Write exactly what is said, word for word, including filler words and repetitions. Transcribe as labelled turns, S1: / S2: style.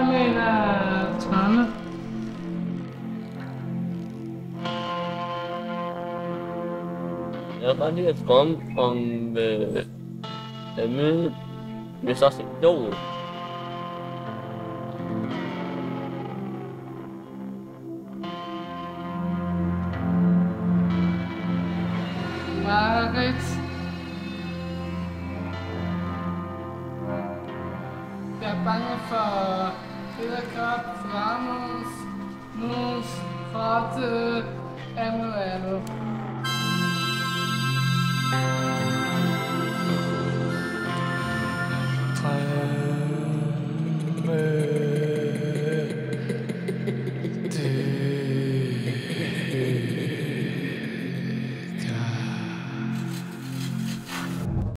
S1: jeg mener Trane.
S2: Jeg har bare lige at drømme om øh, at møde hvis også idolet.
S1: Marit. Jeg er bange for edderkop, flammers, mus, rotte, andet andet.